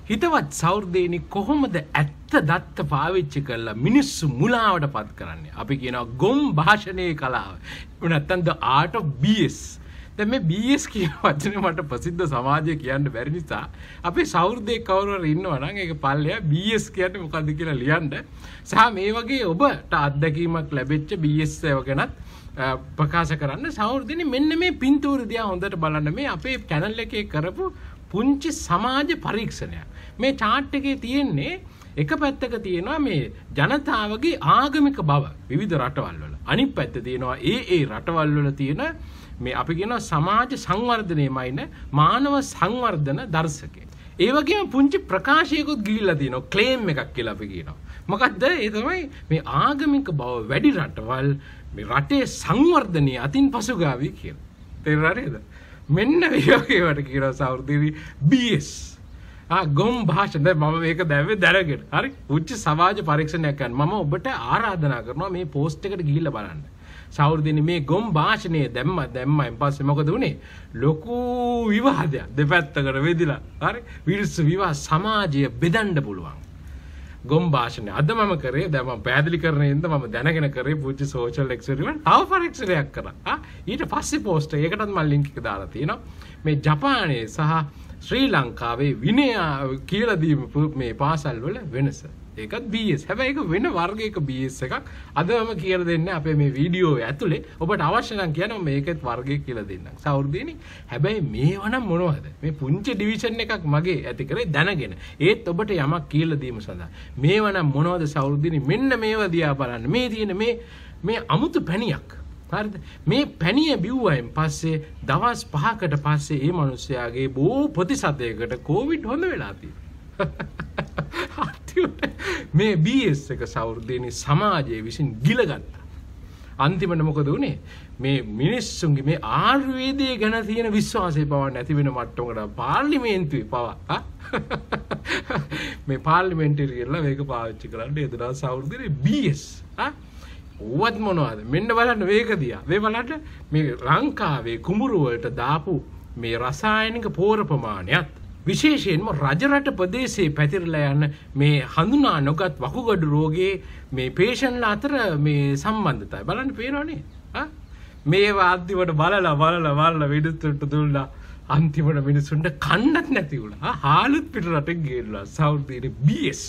හිතවත් සෞර්දේනි කොහොමද ඇත්ත දත්ත පාවිච්චි කරලා මිනිස්සු මුලාවට පත් කරන්නේ? අපි කියනවා ගොම් භාෂණයේ කලාව. එහෙම නැත්නම් the art of BS. දැන් මේ BS කියන වචනේ මට ප්‍රසිද්ධ සමාජයේ කියන්න බැරි නිසා අපේ සෞර්දේ කවුරු හරි ඉන්නවා නම් ඒක පල්ලෙයා BS කියන්නේ මොකද්ද කියලා ලියන්න. සහ මේ වගේ ඔබට අත්දැකීමක් ලැබෙච්ච BS ඒවා ගැනත් ප්‍රකාශ කරන්න. සෞර්දේනි මෙන්න මේ පින්තූර දිහා හොඳට බලන්න. මේ අපේ channel එකේ කරපු පුංචි සමාජ පරීක්ෂණයක්. මේ chart එකේ තියෙන්නේ එක පැත්තක තියෙනවා මේ ජනතාවගේ ආගමික බව විවිධ රටවල් වල. අනිත් පැත්තේ තියෙනවා ඒ රටවල් වල තියෙන මේ අපි කියනවා සමාජ සංවර්ධනයේමයින මානව සංවර්ධන දර්ශකය. ඒ වගේම පුංචි ප්‍රකාශයකුත් ගිහිල්ලා තියෙනවා ක්ලේම් එකක් කියලා අපි කියනවා. මොකද්ද? ඒ තමයි මේ ආගමික බව වැඩි රටවල් මේ රටේ සංවර්ධනය අතින් පසුගාමී කියලා. තේරුණාද? මෙන්න මේ වගේ වට කියනවා සෞර්දේවි BS. ගොම් භාෂණ. දැන් මම මේක දැම්මේ දැනගෙන. හරි. උච්ච සමාජ පරීක්ෂණයක් කරන්න. මම ඔබට ආරාධනා කරනවා මේ පෝස්ට් එකට ගිහිල්ලා බලන්න. සෞර්දේනි මේ ගොම් භාෂණයේ දැම්මයින් පස්සේ මොකද උනේ? ලොකු විවාදයක් දෙපැත්තකට වෙදිලා. හරි. විරුද්ධ විවාද සමාජය බෙදන්න පුළුවන්. ගොම් භාෂණය අද මම කරේ දැන් මම පැහැදිලි කරන ඉඳ මම දැනගෙන කරේ පුංචි සෝෂල් එක්ස්පෙරිමන්ට් තව පරීක්ෂණයක් කරා. ඊට පස්සේ පෝස්ට් එකකටත් මම ලින්ක් එක දාලා තියෙනවා. මේ ජපානයේ සහ ශ්‍රී ලංකාවේ විනය කියලා දීම මේ පාසල් වල වෙනස. ඒකත් BS. හැබැයි ඒක වෙන වර්ගයක BS එකක්. අද මම කියලා දෙන්නේ අපේ මේ වීඩියෝ ඇතුලේ ඔබට අවශ්‍ය නම් කියනවා මේකත් වර්ගයක් කියලා දෙන්නම්. සෞර්දේනි හැබැයි මේව නම් මොනවද? මේ පුංචි ඩිවිෂන් එකක් මගේ ඇති කරේ දැනගෙන. ඒත් ඔබට යමක් කියලා දීම සඳහා. මේව නම් මොනවද සෞර්දේනි? මෙන්න මේව දිහා බලන්න. මේ තියෙන මේ අමුතු පැණියක්. හරිද? මේ පැණිය බිව්වයින් පස්සේ දවස් 5කට පස්සේ මේ මිනිස්යාගේ බොහෝ ප්‍රතිශතයකට කොවිඩ් හොඳ වෙලා තියෙනවා. මේ BS එක සෞර්දේනි සමාජයේ විසින් ගිලගත්තා. අන්තිමට මොකද උනේ? මේ මිනිස්සුන්ගේ මේ ආයුර්වේදයේ ගැන තියෙන විශ්වාසය පවන්න නැති වෙන මට්ටමකට පාර්ලිමේන්තුවේ පවා මේ පාර්ලිමේන්තුවේ කියලා මේක පාවිච්චි කරන්න එදලා සෞර්දේනි BS. ඕවත් මොනවද? මෙන්න බලන්න මේක දිහා. මේ බලන්න මේ ලංකාවේ කුඹුරු වලට දාපු මේ රසායනික පෝර ප්‍රමාණයත් විශේෂයෙන්ම රජරට ප්‍රදේශයේ පැතිරලා යන මේ හඳුනා නොගත් වකුගඩු රෝගයේ මේ පේෂන්ට්ලා අතර මේ සම්බන්ධතාවය බලන්න පේනවනේ. මේ වාද්‍යවට බලලා විදුලට දුන්නා අන්තිමට මිනිසුන්ට කන්නත් නැති වුණා. හාලුත් පිට රටෙන් ගිහලා සෞර්දේනි BS.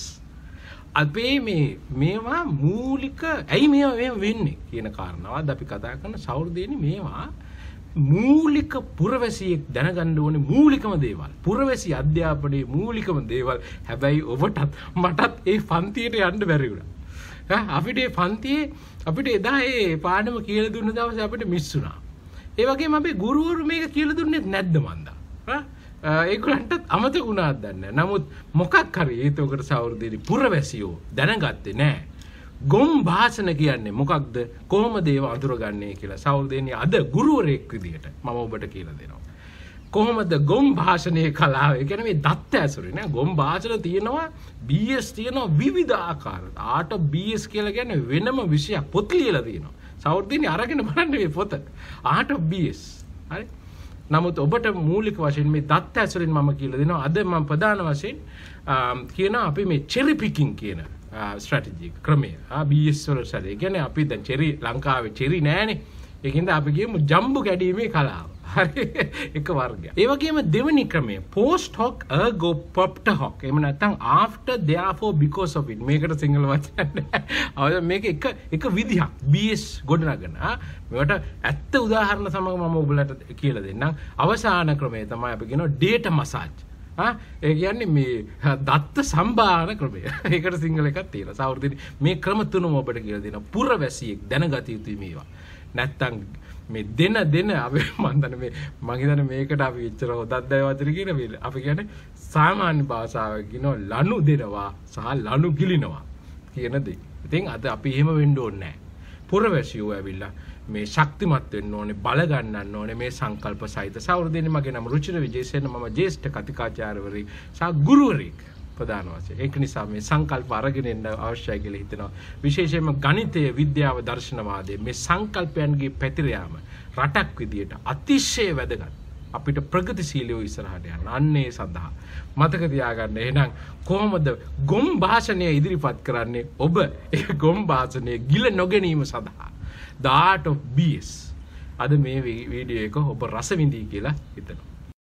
අපේ මේවා මූලික ඇයි මේවා වෙන්නේ කියන කාරණාවත් අපි කතා කරන සෞර්දේනි මේවා මූලික පුරවැසියෙක් දැනගන්න ඕනේ මූලිකම දේවල්. පුරවැසි අධ්‍යාපනයේ මූලිකම දේවල්. හැබැයි ඔබටත් මටත් ඒ පන්තියට යන්න බැරි වුණා. අපිට ඒ පන්තියේ අපිට එදා ඒ පාඩම කියලා දුන්න දවසේ අපිට මිස් වුණා. ඒ වගේම අපේ ගුරුවරු මේක කියලා දුන්නේ නැද්ද මන්දා? ඒගොල්ලන්ටත් අමතක වුණාද දන්නේ නැහැ. නමුත් මොකක් හරි ඒතකොට සෞර්දේනි පුරවැසියෝ දැනගත්තේ නැහැ. ගොම් භාෂණ කියන්නේ මොකක්ද? කොහොමද ඒව අඳුරගන්නේ කියලා සෞර්දේනි අද ගුරුවරයෙක් විදියට මම ඔබට කියලා දෙනවා. කොහොමද ගොම් භාෂණයේ කලාව? ඒ කියන්නේ මේ දත්ත ඇසුරේ නේ ගොම් භාෂණ තියෙනවා, BS තියෙනවා විවිධ ආකාර. art of BS කියලා කියන්නේ වෙනම විෂයක් පොත් ලියලා තියෙනවා. සෞර්දේනි අරගෙන බලන්න මේ පොත. art of BS. හරි. නමුත් ඔබට මූලික වශයෙන් මේ දත්ත ඇසුරෙන් මම කියලා දෙනවා. අද මම ප්‍රධාන වශයෙන් කියනවා අපි මේ cherry picking කියන ස්ට්‍රැටජි ක්‍රමය BS වල සැලේ. කියන්නේ අපි දැන් චෙරි ලංකාවේ චෙරි නෑනේ. ඒකින්ද අපි කියමු ජම්බු කැඩීමේ කලාව. හරි එක වර්ගයක්. ඒ වගේම දෙවෙනි ක්‍රමය post hoc ergo propter hoc. එහෙම නැත්නම් after therefore because of it. මේකට සිංහල වචන නෑ. මේක එක විදිහක් BS ගොඩනගන. මේකට ඇත්ත උදාහරණ සමග මම ඔයගලට කියලා දෙන්නම්. අවසාන ක්‍රමය තමයි අපි කියනවා data massage. ඒ කියන්නේ මේ දත්ත සම්භාවන ක්‍රමය. ඒකට සිංහල එකක් තියෙනවා. සෞර්දේනි මේ ක්‍රම තුනම ඔබට කියලා දෙනවා. පුරවැසියෙක් දැනගත යුතුයි මේවා. නැත්තම් මේ දෙන අපි මම හිතන්නේ මේකට අපි එච්චර හොදක් දැය වචන කියන මේ අපි කියන්නේ සාමාන්‍ය භාෂාවෙන් කියනවා ලනු දෙනවා සහ ලනු ගිලිනවා කියන දේ. ඉතින් අද අපි එහෙම වෙන්න ඕනේ නැහැ. පුරවැසියෝ ඇවිල්ලා මේ ශක්තිමත් වෙන්න ඕනේ, බල ගන්නන්න ඕනේ මේ සංකල්ප සහිත. සෞර්දේනි මගේ නම රුචිර විජේසේන, මම ජ්‍යෙෂ්ඨ කතිකාචාර්යවරයෙක් සහ ගුරුවරයෙක් ප්‍රධාන වශයෙන්. ඒක නිසා මේ සංකල්ප අරගෙන එන්න අවශ්‍යයි කියලා හිතනවා. විශේෂයෙන්ම ගණිතය, විද්‍යාව, දර්ශනවාදය මේ සංකල්පයන්ගේ පැතිර යාම රටක් විදියට අතිශය වැදගත්. අපිට ප්‍රගතිශීලීව ඉස්සරහට යන්න. අන්නේ සඳහා මතක තියාගන්න. එහෙනම් කොහොමද ගොම් භාෂණය ඉදිරිපත් කරන්නේ? ඔබ ඒ ගොම් භාෂණය ගිල නොගැනීම සඳහා. The Art of BS. අද මේ වීඩියෝ එක ඔබ රස විඳී කියලා හිතනවා.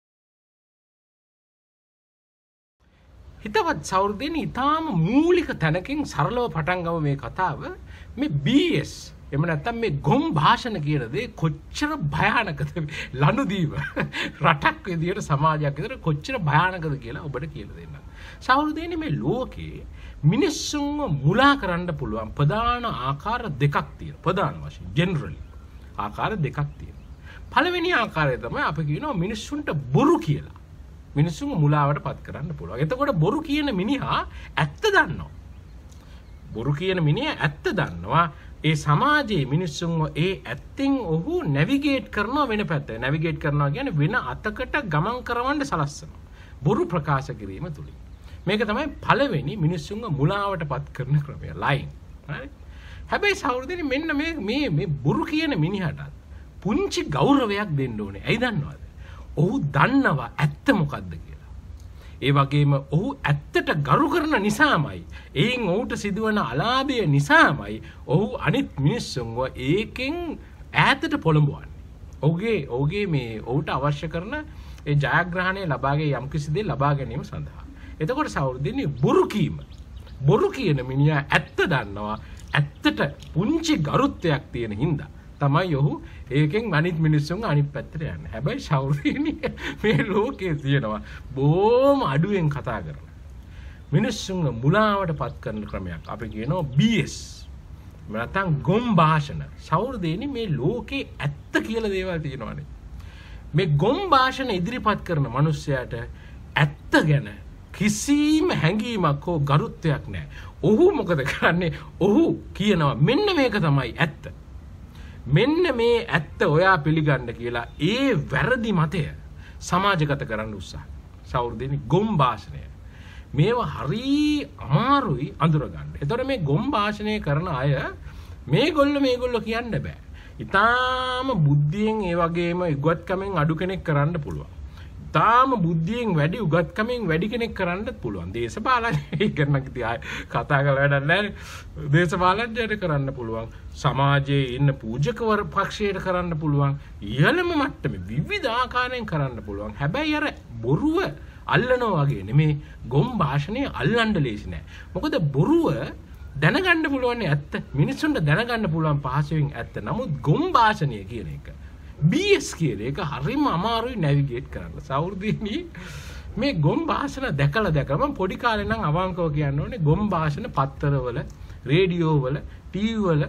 හිතවත් සෞර්දෙනි ඊටාම මූලික තැනකින් සරලව පටන් ගමු මේ කතාව. මේ BS එහෙම නැත්නම් මේ ගොම් භාෂණ කියන දේ කොච්චර භයානකද ලනුදීව රටක් විදියට සමාජයක් විදියට කොච්චර භයානකද කියලා ඔබට කියලා දෙන්නම්. සෞර්දෙනි මේ ලෝකේ මිනිස්සුන්ව මුලා කරන්න පුළුවන් ප්‍රධාන ආකාර දෙකක් තියෙනවා. ප්‍රධාන වශයෙන් ජෙනරලි ආකාර දෙකක් තියෙනවා. පළවෙනි ආකාරය තමයි අපි කියනවා මිනිස්සුන්ට බොරු කියලා. මිනිස්සුන්ව මුලාවට පත් කරන්න පුළුවන්. එතකොට බොරු කියන මිනිහා ඇත්ත දන්නවා. බොරු කියන මිනිහා ඇත්ත දන්නවා. ඒ සමාජයේ මිනිස්සුන්ව ඒ ඇත්තෙන් ඔහු නැවිගේට් කරනවා වෙන පැත්තට. නැවිගේට් කරනවා කියන්නේ වෙන අතකට ගමන් කරවන්න සලස්සනවා. බොරු ප්‍රකාශ කිරීම තුලින්. මේක තමයි පළවෙනි මිනිස්සුන්ව මුලාවට පත් කරන ක්‍රමය. ලයින්. හරි. හැබැයි සහෝදරනි මෙන්න මේ බොරු කියන මිනිහට පුංචි ගෞරවයක් දෙන්න ඕනේ. ඇයි දන්නවද? ඔහු දන්නවා ඇත්ත මොකද්ද කියලා. ඒ වගේම ඔහු ඇත්තට ගරු කරන නිසාමයි, එයින් ඔහුට සිදුවන අලාභය නිසාමයි ඔහු අනිත් මිනිස්සුන්ව ඒකෙන් ඈතට පොළඹවන්නේ. ඔහුගේ මේ ඔහුට අවශ්‍ය කරන ඒ ජයග්‍රහණය ලබාගේ යම්කිසි දේ ලබා ගැනීම සඳහා. එතකොට සහෝදරනි බොරු කියන මිනිහා ඇත්ත දන්නවා. ඇත්තට පුංචි ගරුත්වයක් තියෙන හින්දා තමයි ඔහු ඒකෙන් අනිත් මිනිස්සුන් අනිත් පැත්තට යන්නේ. හැබැයි සෞර්යනි මේ ලෝකයේ තියෙනවා බොහොම අඩුවෙන් කතා කරන මිනිස්සුන්ව මුලාවට පත් කරන ක්‍රමයක්. අපි කියනවා BS. නැත්නම් ගොම් භාෂණ. සෞර්යනි මේ ලෝකේ ඇත්ත කියලා දේවල් තියෙනවානේ. මේ ගොම් භාෂණ ඉදිරිපත් කරන මිනිස්සයාට ඇත්ත ගැන කිසිම හැඟීමක් හෝ ගරුත්වයක් නැහැ. ඔහු මොකද කරන්නේ? ඔහු කියනවා මෙන්න මේක තමයි ඇත්ත. මෙන්න මේ ඇත්ත ඔයා පිළිගන්න කියලා ඒ වැරදි මතය සමාජගත කරන්න උත්සාහ. සෞර්දෙනි ගොම් භාෂණය. මේවා හරි අමාරුයි අඳුරගන්න. ඒතර මේ ගොම් භාෂණය කරන අය මේගොල්ලෝ කියන්න බෑ. ඊටාම බුද්ධියෙන් ඒ වගේම උගත්කමෙන් අඩු කෙනෙක් කරන්න පුළුවන්. ඊටාම බුද්ධියෙන් වැඩි උගත්කමෙන් වැඩි කෙනෙක් කරන්නත් පුළුවන්. දේශපාලනය කරන කතා කරලා වැඩක් නැහැ. දේශපාලනයට කරන්න පුළුවන්. සමාජයේ ඉන්න පූජකවර පක්ෂයට කරන්න පුළුවන්. ඉහළම මට්ටමේ විවිධ ආකාරයෙන් කරන්න පුළුවන්. හැබැයි අර බොරුව අල්ලනවා වගේ නෙමේ ගොම් භාෂණය අල්ලන්න ලේසි නෑ. මොකද බොරුව දැනගන්න පුළුවන් ඇත්ත. මිනිස්සුන්ට දැනගන්න පුළුවන් පහසුවෙන් ඇත්ත. නමුත් ගොම් භාෂණය කියන එක BS කියන එක හරිම අමාරුයි නැවිගේට් කරන්න. සෞර්දීනි මේ ගොම් භාෂණ දැකලා මම පොඩි කාලේ නම් අවංකව කියන්න ඕනේ ගොම් භාෂණ පත්තරවල, රේඩියෝවල, ටීවී වල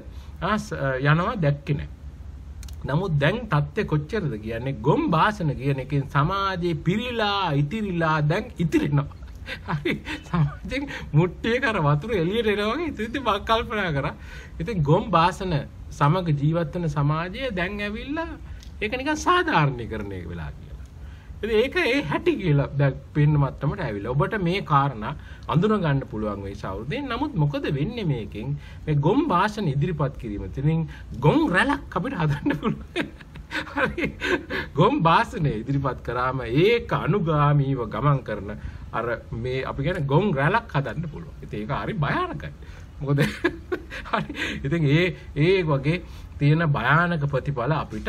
යනවා දැක්කේ නැහැ. නමුත් දැන් තත්ත්වය කොච්චරද කියන්නේ ගොම් භාෂණ කියන එකෙන් සමාජේ පිරීලා ඉතිරිලා දැන් ඉතිරිනවා. හරි සමාජයෙන් මුට්ටියක අර වතුර එළියට එනවා වගේ ඉතින් මම කල්පනා කරා. ඉතින් ගොම් භාෂණ සමග ජීවත් වෙන සමාජය දැන් ඇවිල්ලා ඒක නිකන් සාධාරණීකරණය වෙලා කියලා. ඉතින් ඒක ඒ හැටි කියලා දැන් පෙන්න මට්ටමට ඇවිල්ලා. ඔබට මේ කාරණා අඳුන ගන්න පුළුවන් වෙයි සෞර්දෙන්. නමුත් මොකද වෙන්නේ මේකෙන්? මේ ගොම් භාෂණ ඉදිරිපත් කිරීම තුළින් ගොම් රැලක් අපිට හදන්න පුළුවන්. හරි. ගොම් භාෂණය ඉදිරිපත් කරාම ඒක අනුගාමීව ගමන් කරන අර මේ අපි කියන්නේ ගොම් රැලක් හදන්න පුළුවන්. ඉතින් ඒක හරි භයානකයි. මොකද හරි. ඉතින් ඒ වගේ තියෙන භයානක ප්‍රතිඵල අපිට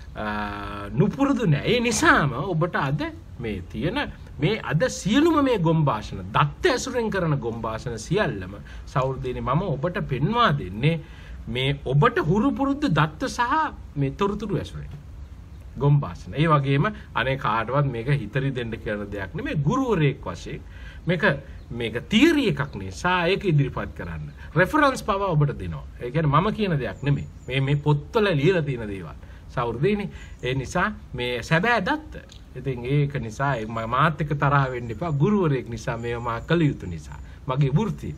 නුපුරුදු නෑ. ඒ නිසාම ඔබට අද මේ තියෙන මේ අද සියලුම මේ ගොම් භාෂණ දත්ත ඇසුරෙන් කරන ගොම් භාෂණ සියල්ලම සෞර්දෙනි මම ඔබට පෙන්වා දෙන්නේ මේ ඔබට හුරු පුරුදු දත්ත සහ මේ තොරතුරු ඇසුරෙන් ගොම් භාෂණ. ඒ වගේම අනේ කාටවත් මේක හිතරි දෙන්න කියලා දෙයක් නෙමෙයි. ගුරුවරයෙක් වශයෙන් මේක තියරි එකක් නිසා ඒක ඉදිරිපත් කරන්න. රෙෆරන්ස් පව ඔබට දෙනවා. ඒ කියන්නේ මම කියන දෙයක් නෙමෙයි. මේ පොත්වල ලියලා තියෙන දේවල්. සෞර්දෙනි ඒ නිසා මේ සැබෑ දත්ත. ඉතින් ඒක නිසා මාත් එක්ක තරහ වෙන්න එපා. ගුරුවරයෙක් නිසා මේව මා කළ යුතු නිසා. මගේ වෘත්තිය.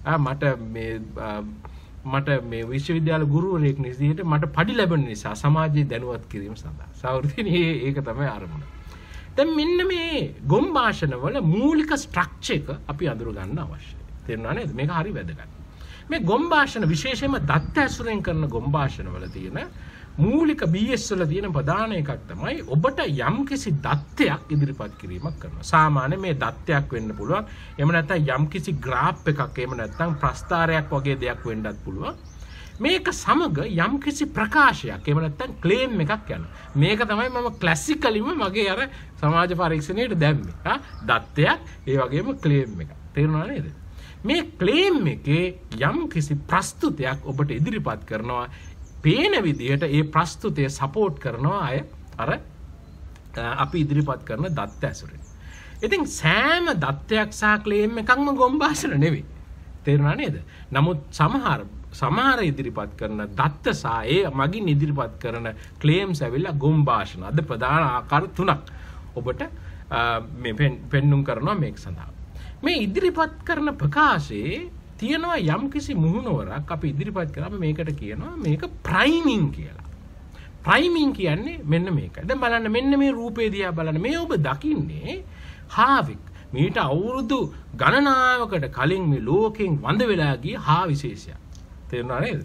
මට මේ විශ්වවිද්‍යාල ගුරුවරයෙක් විදිහට මට පඩි ලැබෙන නිසා සමාජයේ දැනුවත් කිරීම සඳහා. සෞර්දෙනි ඒක තමයි අරමුණ. දැන් මෙන්න මේ ගොම් භාෂණ වල මූලික ස්ට්‍රක්චර් එක අපි අඳුර ගන්න අවශ්‍යයි. තේරුණා නේද? මේක හරි වැදගත්. මේ ගොම් භාෂණ විශේෂයෙන්ම දත්ත ඇසුරෙන් කරන ගොම් භාෂණ වල තියෙන මූලික BS වල තියෙන ප්‍රධාන එකක් තමයි ඔබට යම්කිසි දත්තයක් ඉදිරිපත් කිරීමක් කරනවා. සාමාන්‍ය මේ දත්තයක් වෙන්න පුළුවන්. එහෙම නැත්නම් යම්කිසි graph එකක් එහෙම නැත්නම් ප්‍රස්තාරයක් වගේ දෙයක් වෙන්නත් පුළුවන්. මේක සමග යම්කිසි ප්‍රකාශයක් එහෙම නැත්නම් ක්ලේම් එකක් යනවා. මේක තමයි මම ක්ලාසිකලිම මගේ අර සමාජ පරීක්ෂණයට දැම්මේ. දත්තයක් ඒ වගේම ක්ලේම් එකක්. තේරුණා නේද? මේ ක්ලේම් එකේ යම්කිසි ප්‍රස්තුතයක් ඔබට ඉදිරිපත් කරනවා. පේන විදිහට ඒ ප්‍රස්තුතය සපෝට් කරනවා අය අර අපි ඉදිරිපත් කරන දත්ත ඇසුරෙන්. ඉතින් සෑම දත්තයක් සහ ක්ලේම් එකක්ම ගොම් භාෂණ නෙවෙයි. තේරුණා නේද? නමුත් සමහර ඉදිරිපත් කරන දත්ත සහ ඒ මගින් ඉදිරිපත් කරන ක්ලේම්ස් ඇවිල්ලා ගොම් භාෂණ. අද ප්‍රධාන ආකාර තුනක් ඔබට මේ පෙන්눔 කරනවා මේක සඳහා. මේ ඉදිරිපත් කරන ප්‍රකාශයේ තියෙනවා යම්කිසි මුහුණුවරක් අපි ඉදිරිපත් කරාම මේකට කියනවා මේක ප්‍රයිමින් කියලා. ප්‍රයිමින් කියන්නේ මෙන්න මේක. දැන් බලන්න මෙන්න මේ රූපේ දිහා බලන්න. මේ ඔබ දකින්නේ හාවික්. මීට අවුරුදු ගණනාවකට කලින් මේ ලෝකෙන් වඳ වෙලා ගිය හා විශේෂයක්. තේරුණා නේද?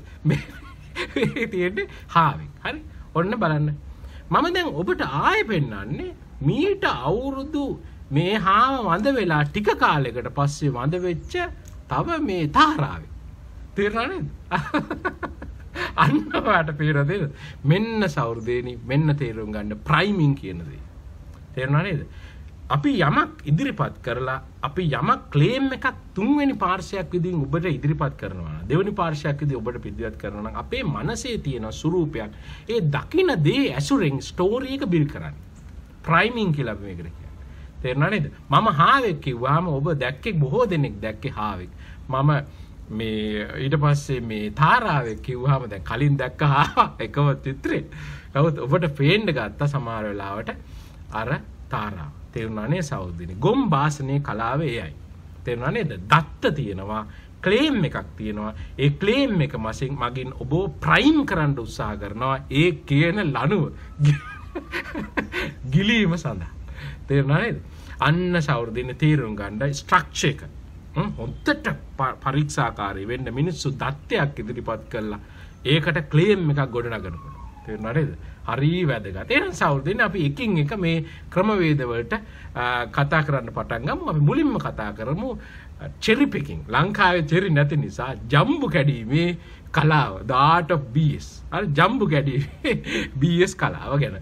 මේ තියෙන්නේ හාවික්. හරි? ඔන්න බලන්න. මම දැන් ඔබට ආයෙ පෙන්නන්නේ මීට අවුරුදු මේ හාව වඳ වෙලා ටික කාලයකට පස්සේ වඳ වෙච්ච තව මේ තාරාවේ. තේරුණා නේද? අන්න වාට තේරෙද? මෙන්න සෞර්දේනි මෙන්න තේරුම් ගන්න ප්‍රයිමින් කියන දේ. තේරුණා නේද? අපි යමක් ඉදිරිපත් කරලා අපි යමක් ක්ලේම් එකක් තුන්වෙනි පාර්ශ්වයක් විදිහින් ඔබට ඉදිරිපත් කරනවා නම් දෙවෙනි පාර්ශ්වයක් විදිහ ඔබට ඉදිරිපත් කරනවා නම් අපේ මනසේ තියෙන ස්වරූපයක් ඒ දකින්න දේ ඇසුරෙන් ස්ටෝරි එක බිල්ඩ් කරන්නේ. ප්‍රයිමින් කියලා අපි මේකට කියන්නේ. තේරුණා නේද? මම හාවෙක් කිව්වම ඔබ දැක්කේ බොහෝ දෙනෙක් දැක්කේ හාවෙක්. මම මේ ඊට පස්සේ මේ තාරාවෙක් කිව්වම දැන් කලින් දැක්ක එකම චිත්‍රේ. නමුත් ඔබට පේන්න ගත්ත සමහර වෙලාවට අර තාරාව. තේරුණා නේ සෞදිනේ? ගොම් භාෂණයේ කලාව එයයි. තේරුණා නේද? දත්ත තියෙනවා, ක්ලේම් එකක් තියෙනවා. ඒ ක්ලේම් එක මගින් ඔබ ප්‍රයිම් කරන්න උත්සාහ කරනවා ඒ කියන ලනුව ගිලීම සඳහා. තේරුණා නේද? අන්න සෞර්දිනේ තීරුම් ගන්න ස්ට්‍රක්චර් එක. හොඳට පරීක්ෂාකාරී වෙන්න මිනිස්සු දත්තයක් ඉදිරිපත් කළා. ඒකට ක්ලේම් එකක් ගොඩනගනකොට. තේරුණා නේද? හරි වැදගත්. එහෙනම් සෞර්දිනේ අපි එකින් එක මේ ක්‍රමවේද වලට කතා කරන්න පටන් ගමු. අපි මුලින්ම කතා කරමු චෙරි පිකින්. ලංකාවේ චෙරි නැති නිසා ජම්බු කැඩීමේ කලාව, the art of BS. අර ජම්බු කැඩීමේ BS කලාව ගැන.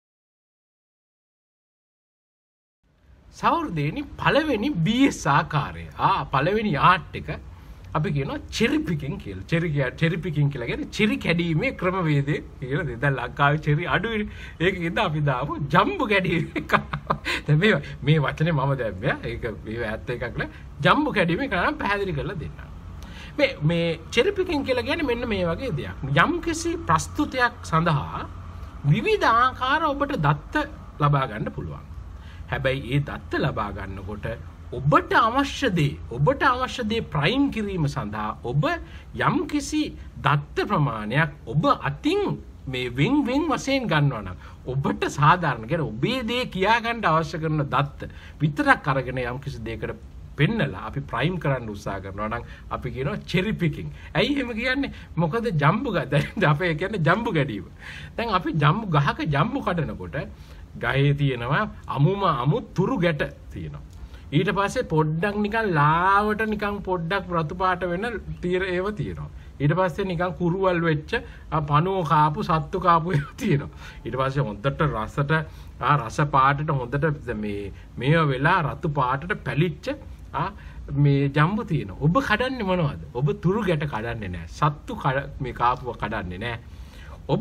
සෞර්දේනි පළවෙනි BS ආකාරය. පළවෙනි ආර්ට් එක අපි කියනවා චෙරි පිකින් කියලා. චෙරි පිකින් කියලා කියන්නේ චෙරි කැඩීමේ ක්‍රමවේදය කියලා. දැන් ලංකාවේ චෙරි අඩුයි. ඒකකින්ද අපි දාමු ජම්බු කැඩීමේ කලාව. දැන් මේ වචනේ මම දැම්මා. ඒක මේ ඇත්ත එකක් නෑ. ජම්බු කැඩීමේ කලාව පැහැදිලි කරලා දෙන්නම්. මේ චෙරි පිකින් කියලා කියන්නේ මෙන්න මේ වගේ දෙයක්. යම්කිසි ප්‍රස්තුතයක් සඳහා විවිධ ආකාර ඔබට දත්ත ලබා ගන්න පුළුවන්. හැබැයි ඒ දත්ත ලබා ගන්නකොට ඔබට අවශ්‍ය දේ ප්‍රයිම් කිරීම සඳහා ඔබ යම්කිසි දත්ත ප්‍රමාණයක් ඔබ අතින් මේ වෙන් වශයෙන් ගන්නවා නම් ඔබට සාධාරණ කියන්නේ ඔබේ දේ කියා ගන්න අවශ්‍ය කරන දත්ත විතරක් අරගෙන යම්කිසි දෙයකට පෙන්නලා අපි ප්‍රයිම් කරන්න උත්සාහ කරනවා නම් අපි කියනවා චෙරි පිකින්. ඇයි එහෙම කියන්නේ? මොකද ජම්බු අපේ කියන්නේ ජම්බු ගැඩීම. දැන් අපි ජම්බු ගහක ජම්බු කඩනකොට ගහේ තියෙනවා අමු තුරු ගැට තියෙනවා. ඊට පස්සේ පොඩ්ඩක් නිකන් ලාවට නිකන් පොඩ්ඩක් රතු පාට වෙන ඒව තියෙනවා. ඊට පස්සේ නිකන් කුරුවල් වෙච්ච පණුව කාපු සත්තු කාපු ඒවා තියෙනවා. ඊට පස්සේ හොඳට රස පාටට හොඳට මේව වෙලා රතු පාටට පැලිච්ච මේ ජම්බු තියෙනවා. ඔබ කඩන්නේ මොනවද? ඔබ තුරු ගැට කඩන්නේ නැහැ. සත්තු මේ කාපුව කඩන්නේ නැහැ. ඔබ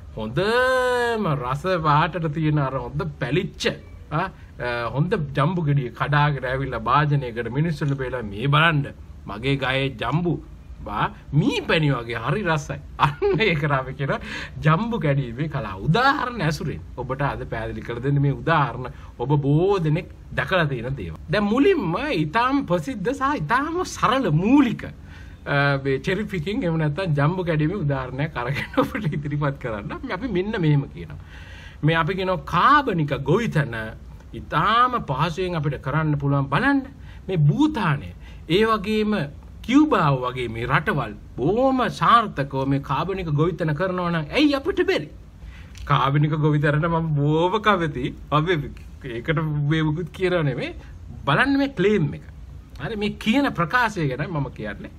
හොඳම රස පාටට තියෙන අර හොඳ පැලිච්ච හොඳ ජම්බු ගෙඩිය කඩාගෙන ඇවිල්ලා භාජනයකට මිනිස්සුන්ට බෙලා මේ බලන්න මගේ ගහේ ජම්බු මී පැණි වගේ හරි රසයි. අන්න ඒක රාවේ කියන ජම්බු කැඩීමේ කලාව. උදාහරණ ඇසුරෙන් ඔබට අද පැහැදිලි කර දෙන්න මේ උදාහරණ ඔබ බොහෝ දෙනෙක් දැකලා තියෙන දේවල්. දැන් මුලින්ම ඊටාම් ප්‍රසිද්ධ සහ ඊටාම් සරල මූලික මේ චෙරි පිකින් එහෙම නැත්නම් ජම්බු කැඩීමේ උදාහරණයක් අරගෙන ඔබට ඉදිරිපත් කරන්න. අපි මෙන්න මෙහෙම කියනවා. මේ අපි කියනවා කාබනික ගොවිතැන ඊටාම පහසුවෙන් අපිට කරන්න පුළුවන් බලන්න මේ භූතානය. ඒ වගේම කියුබාව වගේ මේ රටවල් බොහොම සාර්ථකව මේ කාබනික ගොවිතැන කරනවා නම් ඇයි අපිට බැරි? කාබනික ගොවිතැනට මම බොහොම කැමති. අපි ඒකට මේකුත් කියනවා නෙමෙයි. බලන්න මේ ක්ලේම් එක. හරි මේ කියන ප්‍රකාශය ගැන මම කියන්නේ.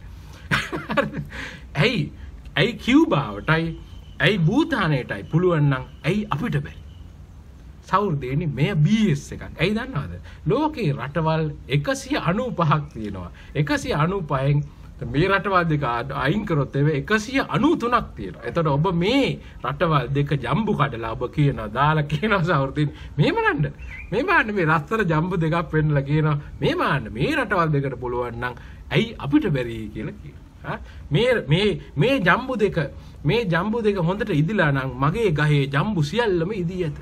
ඇයි කියුබාවටයි ඇයි භූතානයටයි පුළුවන් නම් ඇයි අපිට බැරි? සෞර්දේනි මේ BS එකක්. ඇයි දන්නවද? ලෝකේ රටවල් 195ක් තියෙනවා. 195න් මේ රටවල් දෙක අයින් කරොත් ඒ 193ක් තියෙනවා. එතකොට ඔබ මේ රටවල් දෙක ජම්බු කඩලා ඔබ කියනවා දාලා කියනවා සෞර්දේනි මේ බලන්න. මේ බලන්න මේ රස්තර ජම්බු දෙකක් වෙන්නලා කියනවා මේ බලන්න මේ රටවල් දෙකට පුළුවන් නම් ඇයි අපිට බැරි කියලා කියනවා. මේ ජම්බු දෙක හොඳට ඉදිලා නම් මගේ ගහේ ජම්බු සියල්ලම ඉදී ඇත.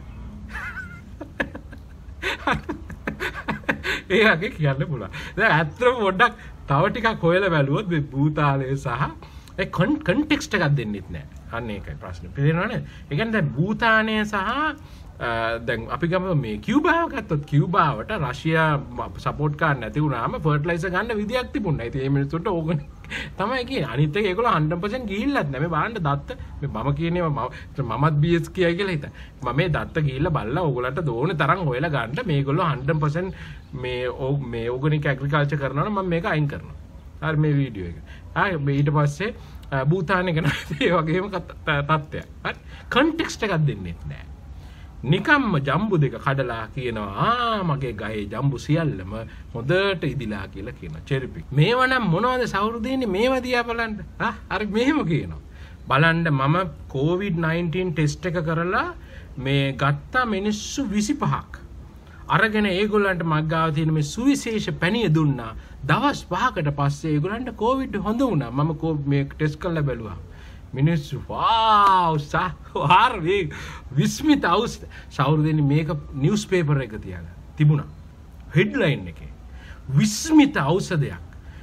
ඒ වගේ කියන්න පුළුවන්. දැන් ඇත්තටම පොඩ්ඩක් තව ටිකක් හොයලා බැලුවොත් මේ භූතාලය සහ ඒ කන්ටෙක්ස්ට් එකක් දෙන්නෙත් නෑ. අන්න ඒකයි ප්‍රශ්නේ. තේරෙනවනේ? ඒ කියන්නේ දැන් භූතානය සහ දැන් අපි ගමු මේ කියුබාව ගත්තොත් කියුබාවට රෂ්‍යා සපෝට් කරන්න නැති වුණාම ෆර්ටිලයිසර් ගන්න විදියක් තිබුණා. ඉතින් මේ මිනිස්සුන්ට ඕගන තමයි කියන්නේ. අනිත් එක ඒගොල්ලෝ 100% ගිහිල්ලත් නෑ. මේ බලන්න දත්ත මම කියන්නේ මමත් BS කියයි කියලා හිතා. මම මේ දත්ත ගිහිල්ලා බලලා ඕගොල්ලන්ට දෝනේ තරම් හොයලා ගන්න මේගොල්ලෝ 100% මේ ඕගනික් ඇග්‍රිකල්චර් කරනවා නම් මම මේක අයින් කරනවා. හරි මේ වීඩියෝ එක. හරි ඊට පස්සේ භූතානය ගැන ඒ වගේම තත්ත්වයක්. හරි කන්ටෙක්ස්ට් එකක් දෙන්නේ නෑ. නිකම්ම ජම්බු දෙක කඩලා කියනවා මගේ ගහේ ජම්බු සියල්ලම හොඳට ඉදිලා කියලා කියනවා චෙරි පික්. මේව නම් මොනවද සෞර්දේනේ මේව දිහා බලන්න. හරි මෙහෙම කියනවා. බලන්න මම COVID-19 ටෙස්ට් එක කරලා මේ ගත්තා මිනිස්සු 25ක්. අරගෙන ඒගොල්ලන්ට මග්ගාව තියෙන මේ සුවිශේෂ පැණිය දුන්නා. දවස් 5කට පස්සේ ඒගොල්ලන්ට COVID හොඳ වුණා. මම මේ ටෙස්ට් කරලා බැලුවා. මිනිස්සු වාව් සාහාරේ විස්මිත අවුස්ත සෞර්දේනි මේක නිවුස් පේපර් එක තියලා තිබුණා හෙඩ්ලයින් එකේ විස්මිත ඖෂධයක්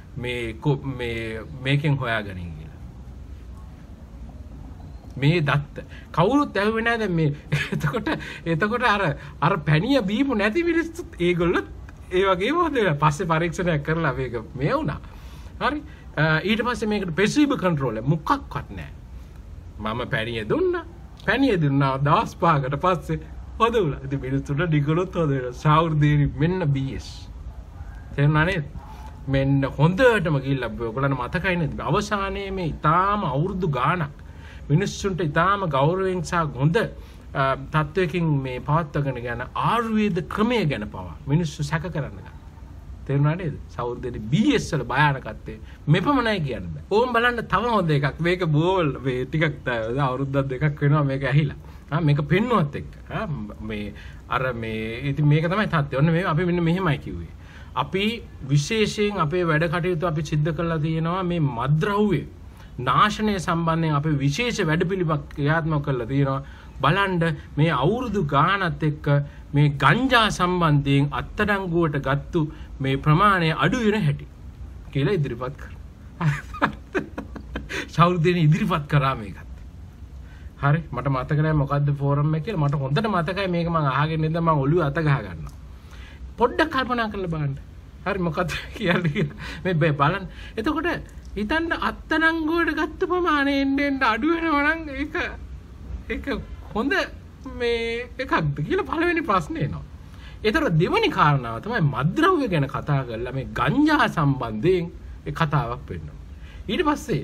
මේකෙන් හොයාගනින් කියලා මේ දත්ත කවුරුත් ඇහුවේ නැහැ දැන් මේ එතකොට අර පැණිය බීපු නැති මිනිස්සුත් ඒගොල්ලෝ ඒ වගේම හොදලා පස්සේ පරීක්ෂණයක් කරලා මේක මේ වුණා හරි ඊට පස්සේ මේකට පෙසිබල් කන්ට්‍රෝල් එක මොකක්වත් නැහැ. මම පැණිය දුන්නා දවස් 5කට පස්සේ හොද වුණා. ඉතින් මිනිස්සුන්ට ඩිගලොත් හොද වෙනවා. සෞර්දේනි මෙන්න BS. තේරුණා නේද? මෙන්න හොඳටම ගිහිල්ලා ඔයගොල්ලන්ට මතකයි නේද? අවසානයේ මේ ඊටාම අවුරුදු ගාණක් මිනිස්සුන්ට ඊටාම ගෞරවයෙන් සහ හොඳ තත්වයකින් මේ පවත්වාගෙන යන ආයුර්වේද ක්‍රමය ගැන පවා මිනිස්සු සැක කරන්න ගන්නවා. තේරුණා නේද? සෞර්දේනි BS වල භයානකත්වය මෙපමණයි කියන්න බෑ. ඕම් බලන්න තව හොඳ එකක්. මේක බෝල් මේ ටිකක් අවුරුද්දක් දෙකක් වෙනවා මේක ඇහිලා. මේක පෙන්නුවත් එක්ක. මේ අර මේ ඉතින් මේක තමයි තත්ත්වය. ඔන්න මේ අපි මෙන්න මෙහෙමයි කිව්වේ. අපි විශේෂයෙන් අපේ වැඩ කටයුතු අපි සිද්ධ කරලා තියෙනවා මේ මත්ද්‍රව්‍ය නාශනය සම්බන්ධයෙන් අපි විශේෂ වැඩපිළිවෙලක් ක්‍රියාත්මක කරලා තියෙනවා. බලන්න මේ අවුරුදු ගානත් එක්ක මේ ගංජා සම්බන්ධයෙන් අත්අඩංගුවට ගත්තු මේ ප්‍රමාණය අඩු වෙන හැටි කියලා ඉදිරිපත් කරා. සෞර්දේනි ඉදිරිපත් කරා මේකත්. හරි මට මතක නැහැ මොකද්ද ෆෝරම් එක කියලා. මට හොඳට මතකයි මේක මම අහගෙන ඉඳන් මම ඔළුවේ අත ගහ ගන්නවා. පොඩ්ඩක් කල්පනා කරලා බලන්න. හරි මොකද්ද කියන්නේ මේ බලන්න. එතකොට හිතන්න අත්අඩංගුවට ගත්ත ප්‍රමාණය එන්න අඩු වෙනවා නම් ඒක හොඳ මේ එකක්ද කියලා පළවෙනි ප්‍රශ්නේ එනවා. ඒතර දෙවෙනි කාරණාව තමයි මත්ද්‍රව්‍ය ගැන කතා කරලා මේ ගංජා සම්බන්ධයෙන් ඒ කතාවක් වෙනවා. ඊට පස්සේ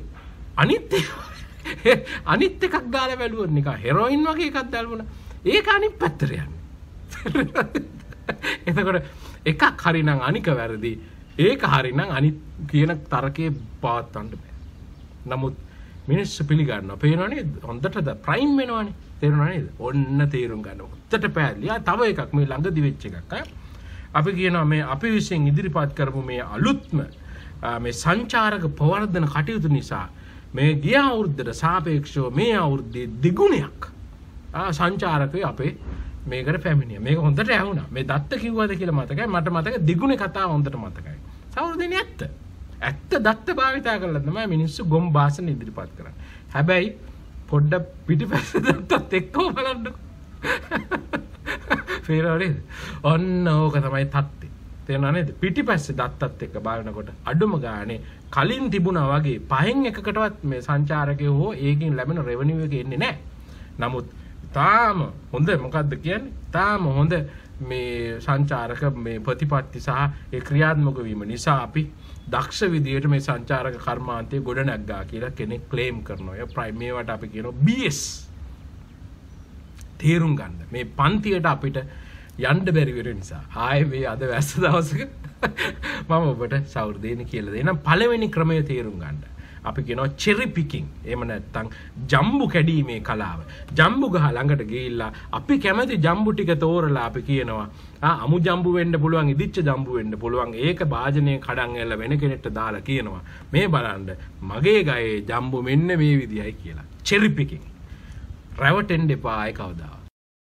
අනිත් එකක් දාලා බැලුවොත් නිකන් හෙරොයින් වගේ එකක් දාලා ඒක අනිත් පැත්තට යන්නේ. එතකොට එකක් හරිනම් අනික වැරදි. ඒක හරිනම් අනිත් කියන තරකේ පවත්වන්න බෑ. නමුත් මිනිස්සු පිළිගන්නවා. පේනවනේ හොඳටද ප්‍රයිම් වෙනවනේ. තේරුණා නේද? ඔන්න තේරුම් ගන්න. උත්තර පැහැදිලි. තව එකක් මේ ළඟදි වෙච්ච එකක්. අපි කියනවා මේ අපි විසින් ඉදිරිපත් කරපු මේ අලුත්ම මේ සංචාරක ප්‍රවර්ධන කටයුතු නිසා මේ ගිය අවුරුද්දට සාපේක්ෂව මේ අවුරුද්දේ දෙගුණයක් සංචාරකයෝ අපේ මේකට පැමිණියා. මේක හොඳට ඇහුණා. මේ දත්ත කිව්වද කියලා මතකයි. මට මතකයි දෙගුණේ කතාව හොඳට මතකයි. සෞර්දේනි ඇත්ත දත්ත භාවිතා කරලා තමයි මිනිස්සු ගොම් භාෂණ ඉදිරිපත් කරන්නේ. හැබැයි පොඩ්ඩක් පිටිපස්ස දත්තත් එක්කම බලන්න. ෆේරවලේ ඔන්න ඕක තමයි තත්ත්වය. තේරෙනව නේද? පිටිපස්සේ දත්තත් එක්ක බලනකොට අඩුම ගානේ කලින් තිබුණා වගේ 5න් එකකටවත් මේ සංචාරකයෝ හෝ ඒකින් ලැබෙන රෙවෙනියු එක එන්නේ නැහැ. නමුත් තාම හොඳ මොකද්ද කියන්නේ? තාම හොඳ මේ සංචාරක මේ ප්‍රතිපත්ති සහ ඒ ක්‍රියාත්මක වීම නිසා අපි දක්ෂ විදියට මේ සංචාරක කර්මාන්තය ගොඩනැග්ගා කියලා කෙනෙක් ක්ලේම් කරනවා. ඒ ප්‍රයිම් මේවට අපි කියනවා BS. තේරුම් ගන්න. මේ පන්තියට අපිට යන්න බැරි වෙන නිසා. ආයේ මේ අද වැස්ස දවසක මම ඔබට සෞර්දේනි කියලා දෙන්නම්. පළවෙනි ක්‍රමය තේරුම් ගන්න. අපි කියනවා චෙරි පිකින්. එහෙම නැත්නම් ජම්බු කැඩීමේ කලාව. ජම්බු ගහ ළඟට ගිහිල්ලා අපි කැමති ජම්බු ටික තෝරලා අපි කියනවා අමු ජම්බු වෙන්න පුළුවන්, ඉදිච්ච ජම්බු වෙන්න පුළුවන්. ඒක භාජනයේ කඩන් ඇල්ල වෙන කෙනෙක්ට දාලා කියනවා මේ බලන්න මගේ ගයේ ජම්බු මෙන්න මේ විදියයි කියලා. චෙරි පිකින්. රැවටෙන්න එපා ආයි කවදා.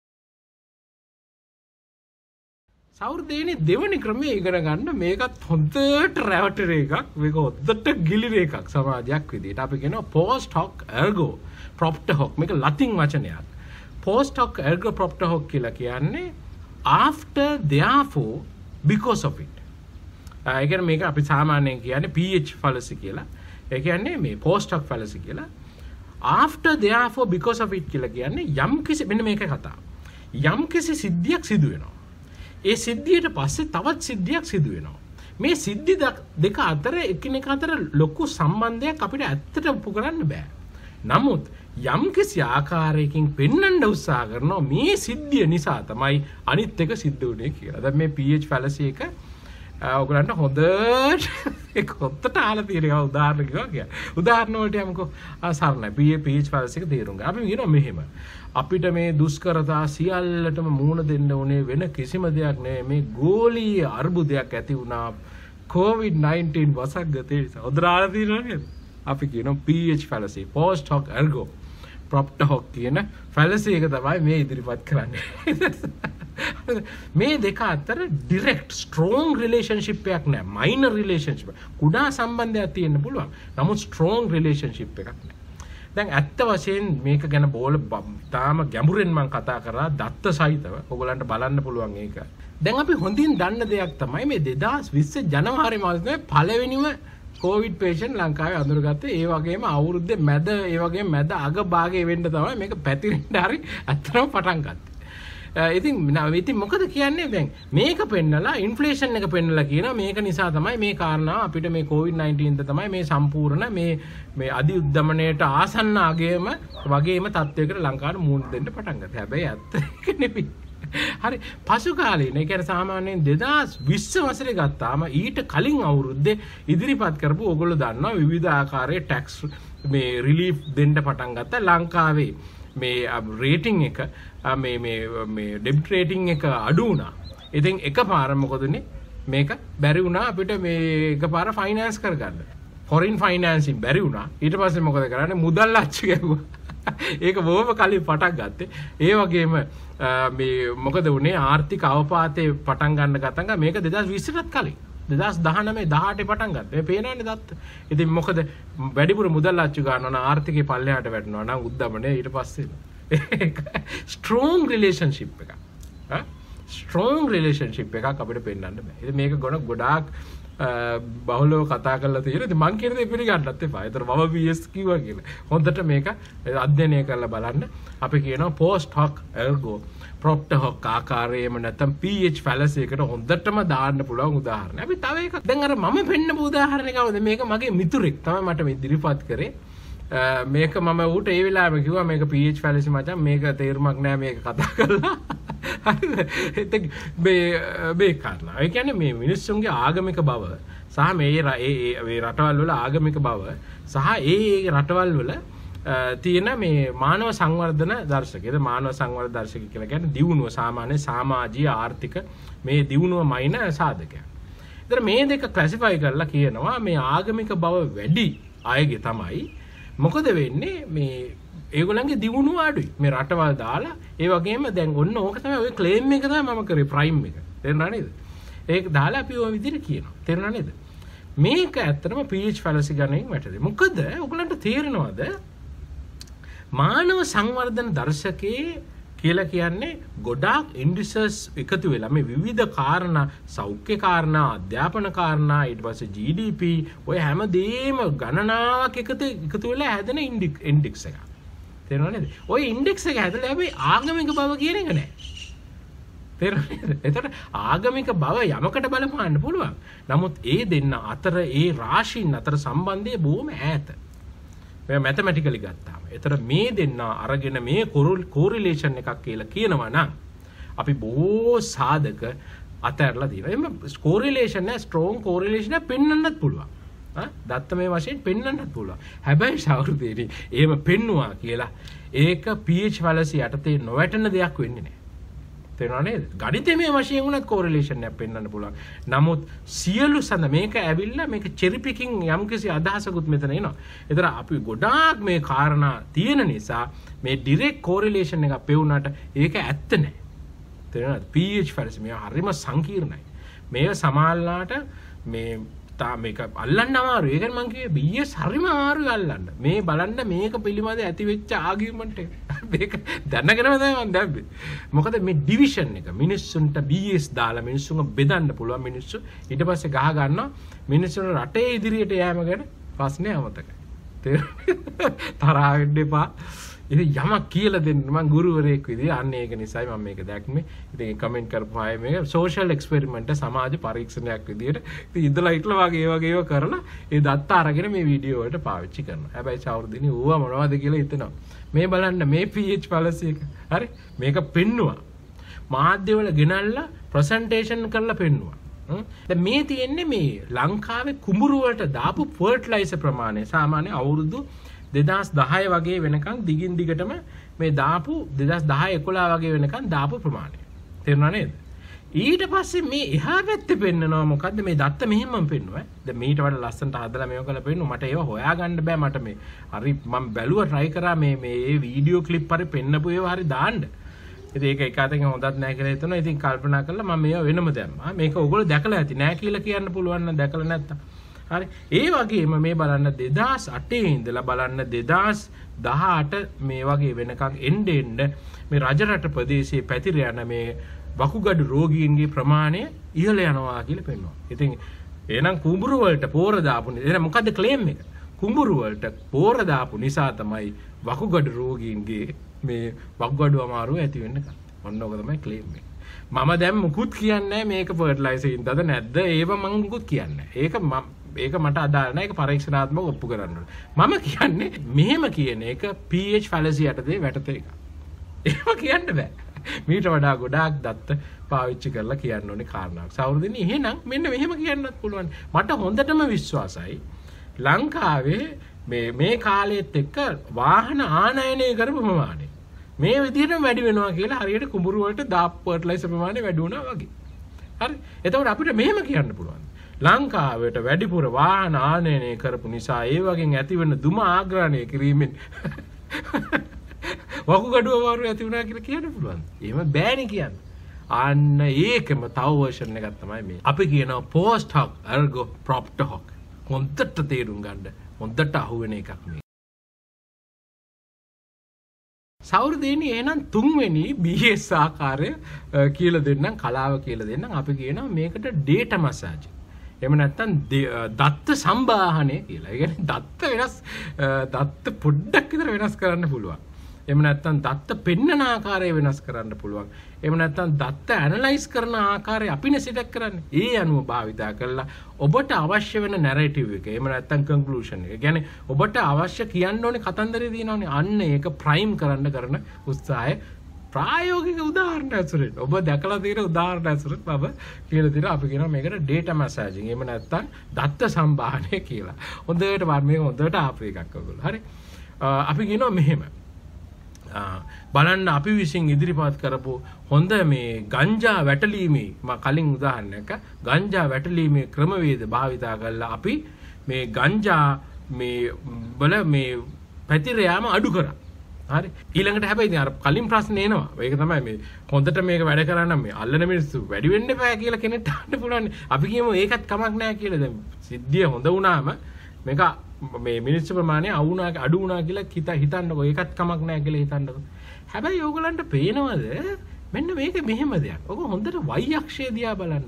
සෞර්දේනි දෙවනි ක්‍රමයේ ඉගෙන ගන්න මේකත් හොඳට රැවටෙන එකක්. මේක හොඳට ගිලින එකක් සමාජයක් විදියට. අපි කියනවා post hoc ergo propter hoc. මේක ලතින් වචනයක්. post hoc ergo propter hoc කියලා කියන්නේ after therefore because of it. ඒ කියන්නේ මේක අපි සාමාන්‍යයෙන් කියන්නේ PH fallacy කියලා. ඒ කියන්නේ මේ post hoc fallacy කියලා. after therefore because of it කියලා කියන්නේ යම් කිසි මෙන්න මේක කතාව. යම් කිසි සිද්ධියක් සිදු වෙනවා. ඒ සිද්ධියට පස්සේ තවත් සිද්ධියක් සිදු වෙනවා. මේ සිද්ධි දෙක අතර එකිනෙක අතර ලොකු සම්බන්ධයක් අපිට ඇත්තට ඔප්පු කරන්න බෑ. නමුත් යම් කිසි ආකාරයකින් පෙන්වන්න උත්සාහ කරනවා මේ සිද්ධිය නිසා තමයි අනිත් එක සිද්ධ වුනේ කියලා. දැන් මේ PH fallacy එක ඔයගලන්ට හොඳට අහලා තියෙනවා උදාහරණ කිව්වා. උදාහරණ වලට යමුකෝ. සරණයි PH fallacy එක තේරුම් ගන්න. අපි කියනවා මෙහෙම. අපිට මේ දුෂ්කරතා සියල්ලටම මුහුණ දෙන්න ඕනේ වෙන කිසිම දෙයක් නෙවෙයි. මේ ගෝලීය අර්බුදයක් ඇති වුණා COVID-19 වසංගතේ නිසා. උදාහරණ තියෙනවා නේද? අපි කියනවා PH fallacy, post hoc ergo propter hoc කියන fallacy එක තමයි මේ ඉදිරිපත් කරන්නේ. මේ දෙක අතර direct strong relationship එකක් නෑ. minor relationship. කුඩා සම්බන්ධයක් තියෙන්න පුළුවන්. නමුත් strong relationship එකක් නෑ. දැන් ඇත්ත වශයෙන් මේක ගැන තාම ගැඹුරෙන් මම කතා කරා දත්ත සහිතව. ඔයගලන්ට බලන්න පුළුවන් ඒක. දැන් අපි හොඳින් දන්න දෙයක් තමයි මේ 2020 ජනවාරි මාසයේ පළවෙනිම කොවිඩ් පේෂන්ට් ලංකාවේ අඳුරගත්තේ. ඒ වගේම අවුරුද්දේ මැද ඒ වගේම මැද අග භාගයේ වෙන්න තමයි මේක පැතිරෙන්න හරි ඇත්තටම පටන් ගත්තේ. ඉතින් මොකද කියන්නේ දැන් මේක පෙන්නලා ඉන්ෆ්ලේෂන් එක පෙන්නලා කියනවා මේක නිසා තමයි මේ කාරණා අපිට මේ COVID-19 තමයි මේ සම්පූර්ණ මේ අධි උද්දමනයට ආසන්න වගේම තත්වයකට ලංකාවට මුහුණ දෙන්න පටන් ගත්තා. හැබැයි ඇත්ත ඒක නෙපි. හරි පසු කාලේ නේ කියන්නේ සාමාන්‍යයෙන් 2020 වසරේ ගත්තාම ඊට කලින් අවුරුද්දේ ඉදිරිපත් කරපු ඕගොල්ලෝ දන්නවා විවිධ ආකාරයේ ටැක්ස් මේ රිලීෆ් දෙන්න පටන් ගත්තා ලංකාවේ. මේ රේටිං එක මේ ඩෙබිට් රේටිං එක අඩු වුණා. ඉතින් එකපාර මොකද උනේ? මේක බැරි වුණා අපිට මේ එකපාර ෆයිනෑන්ස් කරගන්න. ෆොරින් ෆයිනෑන්සින් බැරි වුණා. ඊට පස්සේ මොකද කරන්නේ? මුදල් අච්චු ගැහුවා. ඒක බොහොම කලින් පටන් ගත්තේ. ඒ වගේම මේ මොකද උනේ? ආර්ථික අවපාතේ පටන් ගන්න ගත්තම මේක 2020ටත් කලින් 2019 18 පටන් ගත්තා. මේ පේනවනේ දත්ත. ඉතින් මොකද වැඩිපුර මුදල් අච්චු ගන්නවා නම් ආර්ථිකේ පල්ලෙහාට වැටෙනවා නම් උද්දමනේ ඊට පස්සේ strong relationship එකක්. strong relationship එකක් අපිට පෙන්වන්න බෑ. ඉතින් මේක ගොඩාක් බහුලව කතා කරලා තියෙනවා. ඉතින් මං කියන දේ පිළිගන්නත් එපා. ඒතර මම BS කිව්වා කියලා. හොඳට මේක අධ්‍යයනය කරලා බලන්න. අපි කියනවා post hoc ergo propter hoc ආකාරයේම නැත්නම් PH fallacy එකට හොඳටම දාන්න පුළුවන් උදාහරණ. අපි තව එකක් දැන් අර මම පෙන්නපු උදාහරණේ කවුද? මේක මගේ මිතුරෙක් තමයි මට මේ ඉදිරිපත් කරේ. මේක මම ඌට ඒ වෙලාවෙම කිව්වා මේක PH fallacy මචං මේක තේරුමක් නෑ මේක කතා කරලා. හරිද? මේ කාරණා. ඒ කියන්නේ මේ මිනිස්සුන්ගේ ආගමික බව සහ මේ රටවල් වල ආගමික බව සහ ඒ රටවල් වල තියෙන මේ මානව සංවර්ධන දර්ශකයද මානව සංවර්ධන දර්ශක කියලා කියන්නේ දියුණුව සාමාන්‍ය සමාජීය ආර්ථික මේ දියුණුව මයින සාධකයක්. ඒතර මේ දෙක ක්ලාසිෆයි කරලා කියනවා මේ ආගමික බව වැඩි අයගේ තමයි මොකද වෙන්නේ මේ ඒගොල්ලන්ගේ දියුණුව අඩුයි. මේ රටවල් දාලා ඒ වගේම දැන් ඔන්න ඕක තමයි ඔය ක්ලේම් එක තමයි මම කරේ ප්‍රයිම් එක. තේරුණා නේද? ඒක දාලා අපි ওই විදිහට කියනවා. තේරුණා නේද? මේක ඇත්තටම PH fallacy ගණනින් වැටෙන්නේ. මොකද ඔයගොල්ලන්ට තේරෙනවද? මානව සංවර්ධන දර්ශකයේ කියලා කියන්නේ ගොඩාක් ඉන්ඩිසස් එකතු වෙලා මේ විවිධ කාරණා සෞඛ්‍ය කාරණා අධ්‍යාපන කාරණා ඊට පස්සේ GDP ඔය හැමදේම ගණනාවක් එකතු වෙලා හැදෙන ඉන්ඩෙක්ස් එකක්. තේරුණා නේද? ඔය ඉන්ඩෙක්ස් එක හැදලා හැබැයි ආගමික බව කියන එක නෑ. තේරුණා නේද? එතකොට ආගමික බව යමකට බලපාන්න පුළුවන්. නමුත් ඒ දෙන්න අතර ඒ රාශීන් අතර සම්බන්ධය බොහොම ඈත. මේ මැතමැටිකලි ගත්තාම. ඒතර මේ දෙන්න අරගෙන මේ කෝරිලේෂන් එකක් කියලා කියනවා නම් අපි බොහෝ සාධක අතහැරලා තියෙනවා. එimhe කෝරිලේෂන් එක ස්ට්‍රෝං කෝරිලේෂන් එක පෙන්වන්නත් පුළුවන්. දත්ත මේ වශයෙන් පෙන්වන්නත් පුළුවන්. හැබැයි සෞරදේනි එහෙම පෙන්නවා කියලා ඒක pH fallacy යටතේ නොවැටෙන දෙයක් වෙන්නේ නැහැ. තේරුණා නේද? ගණිතමය වශයෙන් උනත් කෝරිලේෂන් එකක් පෙන්වන්න පුළුවන්. නමුත් සියලු සඳ මේක ඇවිල්ලා මේක චෙරි පිකින් යම්කිසි අදහසකුත් මෙතන එනවා. ඒතර අපි ගොඩාක් මේ කාරණා තියෙන නිසා මේ ඩිරෙක්ට් කෝරිලේෂන් එකක් පෙවුනට ඒක ඇත්ත නැහැ. තේරුණාද? pH fallacy මේ හරිම සංකීර්ණයි. මේක සමාල්ලාට මේ මේක අල්ලන්න අමාරුයි. ඒකෙන් මම කිව්වේ BS හරිම අමාරුයි අල්ලන්න. මේ බලන්න මේක පිළිබඳ ඇති වෙච්ච ආගියුමන්ට් එක. මේක දැනගෙනම තමයි මම දැම්බේ. මොකද මේ ඩිවිෂන් එක මිනිස්සුන්ට BS දාලා මිනිස්සුන්ව බෙදන්න පුළුවන් මිනිස්සු ඊට පස්සේ ගහ ගන්නවා මිනිස්සුන් රටේ ඉදිරියට යෑම ගැන ප්‍රශ්නේ අමතකයි. තරහ වෙන්න එපා. ඉතින් යමක් කියලා දෙන්න මම ගුරුවරයෙක් විදිහට අන්න ඒක නිසායි මම මේක දැක්මේ. ඉතින් කමෙන්ට් කරපුවායි මේක සෝෂල් එක්ස්පෙරිමන්ට් සමාජ පරීක්ෂණයක් විදිහට ඉතින් ඉඳලා හිටලා වගේ ඒව කරලා ඒ දත්ත අරගෙන මේ වීඩියෝ වලට පාවිච්චි කරනවා. හැබැයි චෞර්දිනි ඌව මොනවද කියලා හිතනවා. මේ බලන්න මේ pH fallacy එක. හරි? මේක පෙන්නවා. මාධ්‍ය වල ගෙනල්ලා ප්‍රසන්ටේෂන් කරලා පෙන්නවා. දැන් මේ තියෙන්නේ මේ ලංකාවේ කුඹුරු වලට දාපු ෆර්ටිලයිසර් ප්‍රමාණය සාමාන්‍ය අවුරුදු 2010 වගේ වෙනකන් දිගින් දිගටම මේ දාපු 2010 11 වගේ වෙනකන් දාපු ප්‍රමාණය. තේරුණා නේද? ඊට පස්සේ මේ එහා පැත්තේ පෙන්නනවා මොකද්ද මේ දත්ත මෙහෙම මම පෙන්නුවා. දැන් මීට වඩා ලස්සනට හදලා මේක කරලා පෙන්නුවා. මට ඒව හොයාගන්න බෑ මට මේ. හරි මම බැලුවා try කරා මේ වීඩියෝ ක්ලිප් හරි පෙන්නපු ඒවා හරි දාන්න. ඉතින් ඒක එක අතකින් හොඳත් නැහැ කියලා හිතනවා. ඉතින් කල්පනා කළා මම මේව වෙනම දැම්මා. මේක ඔයගොල්ලෝ දැකලා ඇති නෑ කියලා කියන්න පුළුවන් නම් දැකලා නැත්තම්. හරි ඒ වගේම මේ බලන්න 2008 ඉඳලා බලන්න 2018 මේ වගේ වෙනකන් එන්න මේ රජරට ප්‍රදේශයේ පැතිර යන මේ වකුගඩු රෝගීන්ගේ ප්‍රමාණය ඉහළ යනවා කියලා පෙන්වනවා. ඉතින් එහෙනම් කුඹුරු වලට පෝර දාපු එහෙනම් මොකද්ද ක්ලේම් එක? කුඹුරු වලට පෝර දාපු නිසා තමයි වකුගඩු රෝගීන්ගේ මේ වකුගඩු අමාරුව ඇති වෙන්නේ. ඔන්න ඔක තමයි ක්ලේම් එක. මම දැන් මුකුත් කියන්නේ මේක ෆර්ටිලයිසර් ඉඳද නැද්ද? ඒව මම මුකුත් කියන්නේ. ඒක මට අදාළ නැහැ. ඒක පරීක්ෂණාත්මකව ඔප්පු කරන්න ඕනේ. මම කියන්නේ මෙහෙම කියන එක pH fallacy යටතේ වැටතේ එක. එහෙම කියන්න බෑ. මීට වඩා ගොඩාක් දත්ත පාවිච්චි කරලා කියන්න ඕනේ කාරණාවක්. සෞරදිනි එහෙනම් මෙන්න මෙහෙම කියන්නත් පුළුවන්. මට හොඳටම විශ්වාසයි ලංකාවේ මේ කාලෙත් එක්ක වාහන ආනයනය කරපු ප්‍රමාණය මේ විදිහටම වැඩි වෙනවා කියලා හරියට කුඹුරු වලට දාපු ෆර්ටිලයිසර් ප්‍රමාණය වැඩි වුණා වගේ. හරි. එතකොට අපිට මෙහෙම කියන්න පුළුවන්. ලංකාවට වැඩිපුර වාහන ආනයනය කරපු නිසා ඒ වගේ ඇතිවන දුම ආග්‍රහණය කිරීමෙන් වකුගඩු අමාරු ඇති වුණා කියලා කියන්න පුළුවන්. එහෙම බෑනේ කියන්න. අන්න ඒකම තව version එකක් තමයි මේ. අපි කියනවා post hoc ergo propter hoc. හොඳට තේරුම් ගන්න. හොඳට අහුවෙන එකක් මේ. සෞරදේනි එහෙනම් තුන්වෙනි BS ආකාරය කියලා දෙන්නම් කලාව කියලා දෙන්නම්. අපි කියනවා මේකට data massage. එහෙම නැත්නම් දත්ත සම්බාහනය කියලා. ඒ කියන්නේ දත්ත වෙනස් දත්ත පොඩ්ඩක් විතර වෙනස් කරන්න පුළුවන්. එහෙම නැත්නම් දත්ත පෙන්නන ආකාරය වෙනස් කරන්න පුළුවන්. එහෙම නැත්නම් දත්ත ඇනලයිස් කරන ආකාරය අපිනේ සිටක් කරන්නේ. ඒ අනුව භාවිතා කරලා ඔබට අවශ්‍ය වෙන නැරේටිව් එක. එහෙම නැත්නම් කන්ක්ලූෂන් එක. ඒ කියන්නේ ඔබට අවශ්‍ය කියන්න ඕනේ කතන්දරේ තියෙනවනේ. අන්න ඒක ප්‍රයිම් කරන්න කරන උත්සාහය ප්‍රායෝගික උදාහරණ ඇසුරෙන් ඔබ දැකලා තියෙන උදාහරණ ඇසුරෙන් බබ කියලා තියෙනවා අපි කියනවා මේකට data massaging එහෙම නැත්නම් දත්ත සම්බාහනය කියලා. හොඳට මේක හොඳට ආපු එකක් ඔයගොල්ලෝ. හරි. අපි කියනවා මෙහෙම. බලන්න අපි විසින් ඉදිරිපත් කරපු හොඳ මේ ගංජා වැටලීමේ කලින් උදාහරණයක් ගංජා වැටලීමේ ක්‍රමවේද භාවිතා කරලා අපි මේ ගංජා මේ පැතිර යාම අඩු කරා. හරි ඊළඟට හැබැයි අර කලින් ප්‍රශ්නේ එනවා. ඒක තමයි මේ හොඳට මේක වැඩ කරන්න මේ අල්ලන මිනිස්සු වැඩි වෙන්න එපා කියලා කෙනෙක්ට අහන්න පුළුවන්. අපි කියමු ඒකත් කමක් නැහැ කියලා. දැන් සිද්ධිය හොඳ වුණාම මේක මේ මිනිස්සු ප්‍රමාණය අඩු වුණා කියලා හිතන්නකෝ. ඒකත් කමක් නැහැ කියලා හිතන්නකෝ. හැබැයි ඕගලන්ට පේනවද මෙන්න මේක මෙහෙම දෙයක්. ඔක හොඳට y අක්ෂය දිහා බලන්න.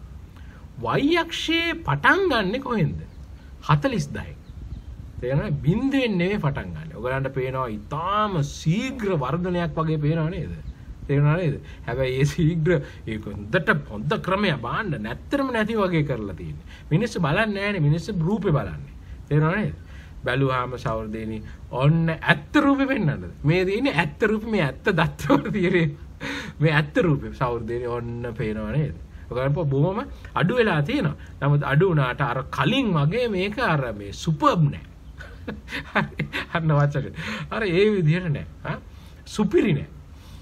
y අක්ෂයේ පටන් ගන්නෙ කොහෙන්ද? 40 තේරෙනවද? බිඳුවෙන් නෙවෙයි පටන් ගන්න. ඔයගලන්ට පේනවා ඊටාම ශීඝ්‍ර වර්ධනයක් වගේ පේනව නේද? තේරෙනව නේද? හැබැයි ඒ ශීඝ්‍ර ඒක හොඳ ක්‍රමයක් බාන්න නැත්තරම නැති වගේ කරලා තියෙන්නේ. මිනිස්සු බලන්නේ නැහැනේ. මිනිස්සු රූපේ බලන්නේ. තේරෙනව නේද? බැලුවාම සෞර්දේනි ඔන්න ඇත්ත රූපේ පෙන්වන්නද? මේ තියෙන්නේ ඇත්ත රූපේ මේ ඇත්ත දත්තවල තියෙන්නේ. මේ ඇත්ත රූපේ සෞර්දේනි ඔන්න පේනව නේද? ඔයගලන්ට බොහොම අඩු වෙලා තියෙනවා. නමුත් අඩු වුණාට අර කලින් වගේ මේක අර මේ සුපර්බ් නෑ. අන්න වචක. අර ඒ විදිහට නෑ. හා සුපිරි නෑ.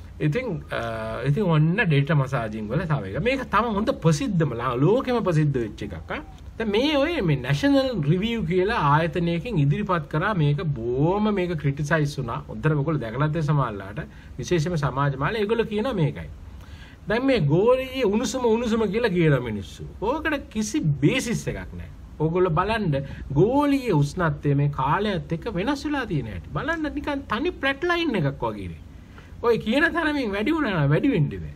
ඉතින් ඔන්න ඩේටා මසාජින් වල තව එක. මේක තම හොඳ ප්‍රසිද්ධම ලෝකෙම ප්‍රසිද්ධ වෙච්ච එකක්. දැන් මේ ඔය මේ නැෂනල් රිවිව් කියලා ආයතනයකින් ඉදිරිපත් කරා මේක බොහොම මේක ක්‍රිටිසයිස් වුණා. හොඳට ඔයගොල්ලෝ දැකලාත් ඒ සමාජලාට විශේෂයෙන්ම සමාජ මාලේ ඒගොල්ලෝ කියනවා මේකයි. දැන් මේ ගෝලීය උණුසුම කියලා කියන මිනිස්සු. ඕකට කිසි බේසිස් එකක් නැහැ. ඕගොල්ලෝ බලන්න ගෝලීය උෂ්ණත්වය මේ කාලයත් එක්ක වෙනස් වෙලා තියෙන හැටි. බලන්න නිකන් තනි ෆ්ලැට් ලයින් එකක් වගේ නේ. ඔය කියන තරමින් වැඩි වුණා වැඩි වෙන්නේ බෑ.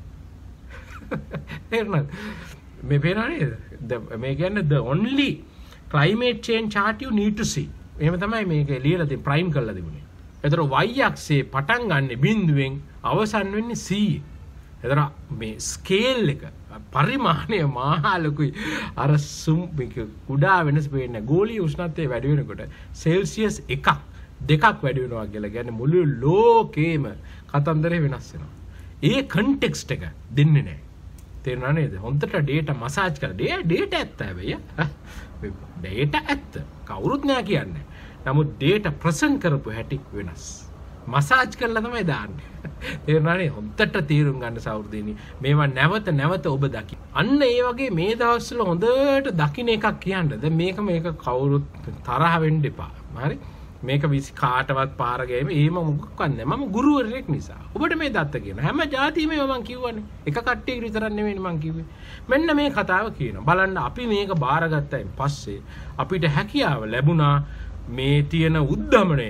තේරුණාද? මේ පේනවනේ මේ කියන්නේ the only climate change chart you need to see. එහෙම තමයි මේක ලියලා තියෙන්නේ ප්‍රයිම් කරලා තිබුණේ. ඒතර y අක්ෂයේ පටන් ගන්න බිඳුවෙන් අවසන් වෙන්නේ c. ඒතර මේ ස්කේල් එක පරිමාණය මහා ලොකුයි. අර මේක කුඩා වෙනස් වෙන්නේ ගෝලීය උෂ්ණත්වය වැඩි වෙනකොට සෙල්සියස් 1ක් 2ක් වැඩි වෙනවා කියලා කියන්නේ මුළු ලෝකේම කතන්දරේ වෙනස් වෙනවා. ඒ කන්ටෙක්ස්ට් එක දෙන්නේ නැහැ. තේරුණා නේද? හොඳට ඩේටා මසාජ් කරලා ඩේටා ඇත්ත හැබැයි. ඩේටා ඇත්ත. කවුරුත් නෑ කියන්නේ. නමුත් ඩේටා ප්‍රසන්ට් කරපු හැටි වෙනස්. මසාජ් කරලා තමයි දාන්නේ. තේරුණා නේද? හොඳට තීරුම් ගන්න සෞර්දේනි. මේවා නැවත ඔබ දකි. අන්න ඒ වගේ මේ දවස්වල හොඳට දකින්න එකක් කියන්න. දැන් මේක කවුරුත් තරහ වෙන්න එපා. හරි? මේක කාටවත් පාර ගෑම එහෙම මොකක්වත් නැහැ. මම ගුරුවරයෙක් නිසා. ඔබට මේ දත්ත කියන හැම જાතියෙම මම කියවනේ. එක කට්ටියකට විතරක් නෙවෙයි මම කිව්වේ. මෙන්න මේ කතාව කියනවා. බලන්න අපි මේක බාරගත්තයින් පස්සේ අපිට හැකියාව ලැබුණා මේ තියෙන උද්දමනය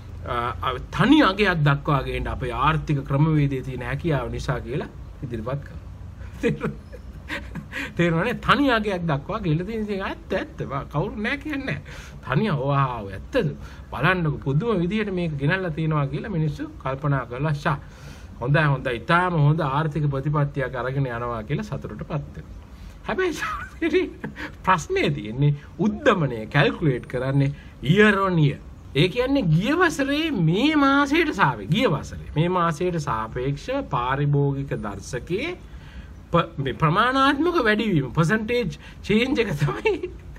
තනි අගයක් දක්වා ගේන්න අපේ ආර්ථික ක්‍රමවේදයේ තියෙන හැකියාව නිසා කියලා ඉදිරිපත් කරනවා. තේරුණානේ? තනි අගයක් දක්වා ගේලා තියෙන ඉතින් ඇත්ත කවුරු නැහැ කියන්නේ. තනිය ඕවාව ඇත්තද? බලන්නකො පුදුම විදියට මේක ගෙනල්ලා තියනවා කියලා මිනිස්සු කල්පනා කරලා ෂා හොඳයි ඊටාම හොඳ ආර්ථික ප්‍රතිපත්තියක් අරගෙන යනවා කියලා සතුටටපත් වෙනවා. හැබැයි ප්‍රශ්නේ තියෙන්නේ උද්දමනය කැල්කියුලේට් කරන්නේ year on year. ඒ කියන්නේ ගිය වසරේ මේ මාසයට සාපේක්ෂව පාරිභෝගික දර්ශකයේ මේ ප්‍රමාණාත්මක වැඩිවීම percentage change එක තමයි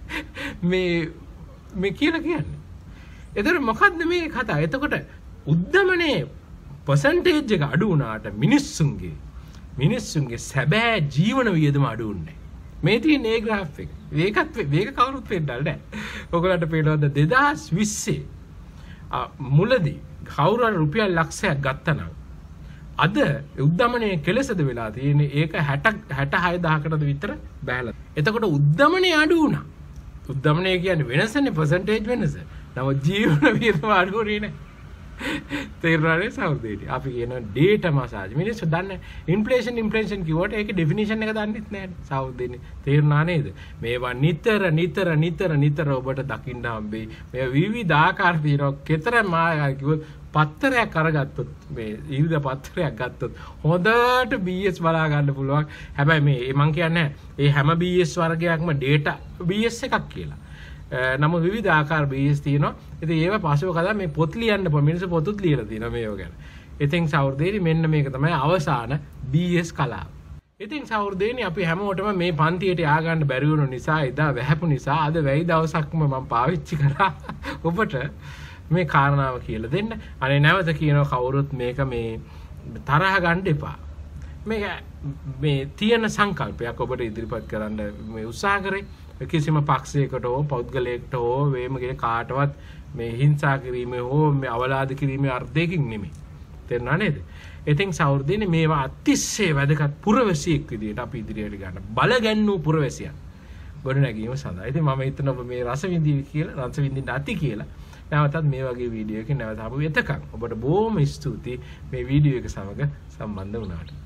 මේ කියලා කියන්නේ. එතකොට මොකද්ද මේ කතාව? එතකොට උද්දමනයේ percentage එක අඩු වුණාට මිනිස්සුන්ගේ සැබෑ ජීවන වියදම අඩු වුණේ. මේ තියෙන ඒ graph එක. මේක කවුරුත් පෙන්නන්නේ නැහැ. ඔයගොල්ලන්ට පේනවද 2020 මුලදී කවුරු හරි රුපියල් ලක්ෂයක් ගත්තා අද උද්දමනයේ කෙලසද වෙලා තියෙන්නේ ඒක 66000කටද විතර බෑලා. එතකොට උද්දමනයේ අඩු වුණා. උද්දමනය කියන්නේ වෙනසනේ percentage වෙනස. නමුත් ජීවන වියදම අඩු වෙන්නේ නැහැ. තේරුණානේ සෞර්දේටි? අපි කියන ඩේටා මසාජ්. මිනිස්සු දන්නේ ඉන්ෆ්ලේෂන් කිව්වට ඒකේ ඩෙෆිනිෂන් එක දන්නෙත් නැහැ සෞර්දේනි. තේරුණා නේද? මේවා නිතර ඔබට දකින්න හම්බෙයි. මේ විවිධ ආකාර තියෙනවා. කෙතරම් ආකාර කිව්වොත් පත්තරයක් අරගත්තොත් මේ විවිධ පත්තරයක් ගත්තොත් හොඳට BS බලා ගන්න පුළුවන්. හැබැයි මේ මම කියන්නේ ඒ හැම BS වර්ගයක්ම ඩේටා BS එකක් කියලා. නමුත් විවිධ ආකාර BS තියෙනවා. ඉතින් ඒව පස්සේ කතා මේ පොත් ලියන්න මිනිස්සු පොතුත් ලියලා තියෙනවා මේව ගැන. ඉතින් සෞර්දේනි මෙන්න මේක තමයි අවසාන BS කලාව. ඉතින් සෞර්දේනි අපි හැමෝටම මේ පන්තියට යා ගන්න බැරි වුණු නිසා එදා වැහැපු නිසා අද වැයි දවසක්ම මම පාවිච්චි කරා ඔබට මේ කාරණාව කියලා දෙන්න. අනේ නැවත කියනවා කවුරුත් මේක මේ තරහ ගන්න එපා. මේ තියෙන සංකල්පයක් ඔබට ඉදිරිපත් කරන්න මේ උත්සාහ කරේ. කිසිම පක්ෂයකට හෝ පෞද්ගලයකට හෝ වේමගේ කාටවත් මේ හිංසා කිරීමේ හෝ මේ අවලාද කිරීමේ අර්ථයකින් නෙමෙයි. තේරුණා නේද? ඉතින් සෞර්දේනි මේවා අතිශය වැදගත් පුරවැසියෙක් විදියට අපි ඉදිරියට ගන්න. බලගන්නු පුරවැසියන්. ගොඩනැගීම සඳහා. ඉතින් මම හිතනවා ඔබ මේ රස විඳින්න ඇති කියලා. නැවතත් මේ වගේ වීඩියෝ එකකින් නැවත ආපු වෙතකන් ඔබට බොහොම ස්තුතියි මේ වීඩියෝ එක සමග සම්බන්ධ වුණාට.